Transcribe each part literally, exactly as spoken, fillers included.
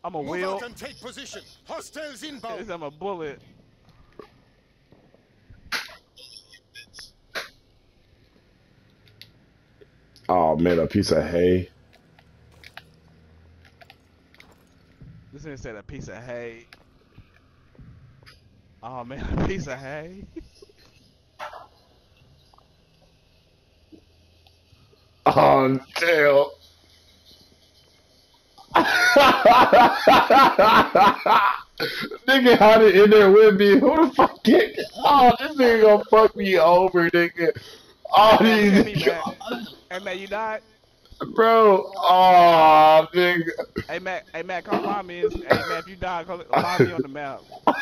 I'm a Move wheel. out and take position. Hostiles inbound. I'm a bullet. Oh man, a piece of hay. This nigga said a piece of hay. Oh man, a piece of hay. Oh damn. Nigga had it in there with me. Who the fuck get Oh, this nigga gonna fuck me over, nigga. All Hey, these me, Matt. Hey Matt, you died? Bro, oh nigga. Hey Matt, hey Matt, come find me. Hey Matt, if you die, come find me on the map.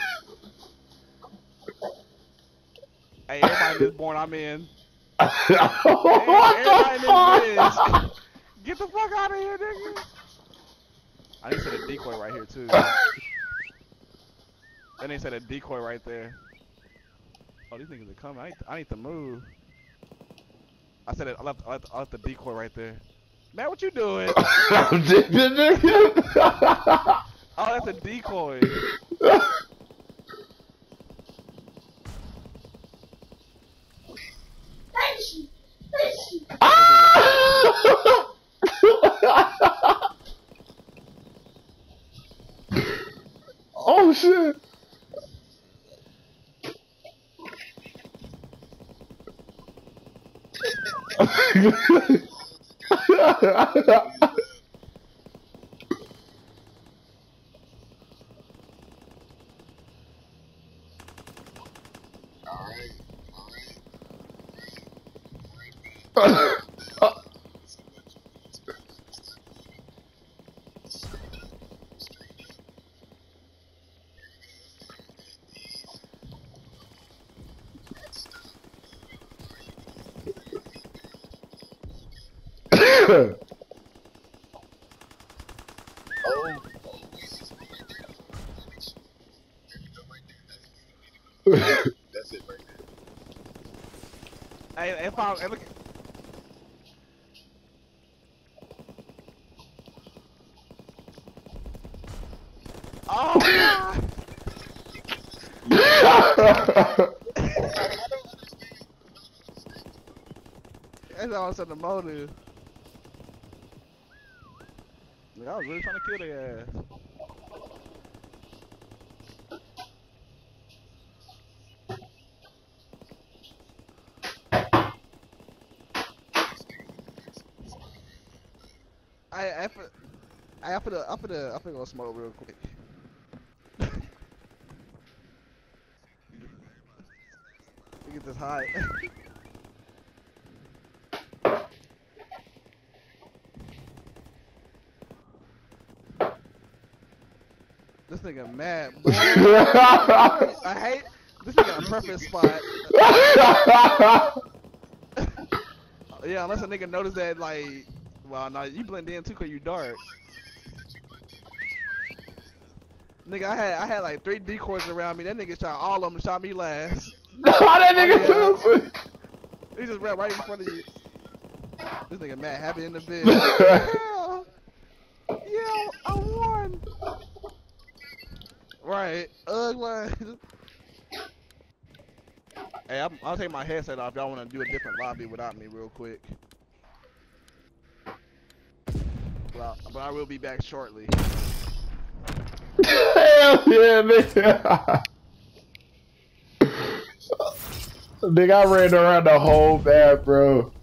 Hey, everybody in this born I'm in. Hey, everybody in this bitch. Get the fuck out of here, nigga. I need to set a decoy right here too. That ain't set a decoy right there. Oh, these niggas are coming. I need to, I need to move. I said it. I left, I left. I left the decoy right there. Man, what you doing? I'm dipping, nigga. Oh, that's a decoy. Oh shit. That's it right there. Hey, if I hey, look. Oh God. That's all I said. The motive. Like, I was really trying to kill their ass. I I put I put a I put a I put a smoke real quick. Get this high. This nigga mad, boy. I hate this nigga a perfect spot. Yeah, unless a nigga notice that, like, well, no, you blend in too cause you dark. Nigga, I had I had like three decoys around me. That nigga shot all of them, shot me last. No, that nigga Oh, too. yeah. He just ran right in front of you. This nigga mad happy in the bed. Yeah, yeah, I won. Right, ugh, man. Hey, I'm, I'll take my headset off. Y'all want to do a different lobby without me, real quick. Well, but I will be back shortly. Hell yeah, nigga. Nigga, I ran around the whole map, bro.